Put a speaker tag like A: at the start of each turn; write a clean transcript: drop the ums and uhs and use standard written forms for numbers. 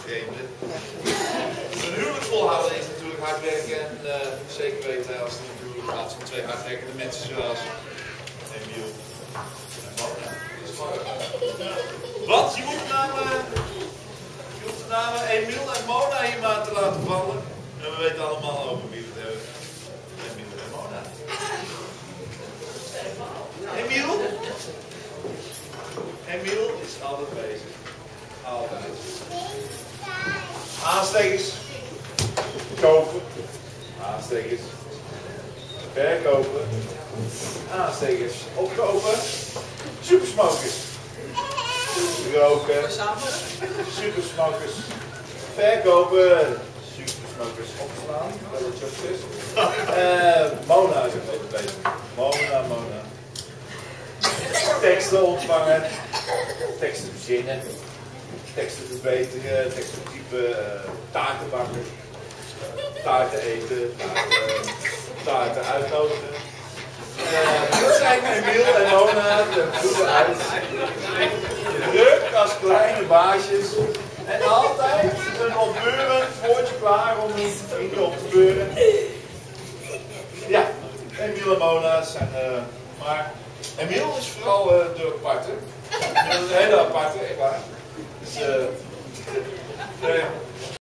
A: vreemde. Een huwelijk volhouden is natuurlijk hard werken en zeker weten als het een huwelijk gaat van twee hardwerkende mensen zoals Emiel en Mona. Want je moet de namen Emiel en Mona hier maar te laten vallen. En we weten allemaal over wie het hebben. Emiel en Mona. Emiel? Emiel is altijd bezig. Altijd. Aanstekers. Kopen. Aanstekers. Verkopen. Aanstekers. Opkopen. Supersmokers. Roken. Supersmokers. Verkopen. Supersmokers. Opslaan. Mona is ook altijd bezig. Mona. Teksten ontvangen. Teksten verzinnen. Teksten verbeteren. Teksten typen. Taarten bakken. Taarten eten. Taarten uitnodigen. Dat zijn Emiel en Mona. De voeten uit. Druk als kleine baasjes. En altijd een opbeurend woordje klaar om hun vrienden op te beuren. Ja, Emiel en Mona zijn maar Emiel is vooral de aparte. Emiel is een hele aparte, echt waar. Dus,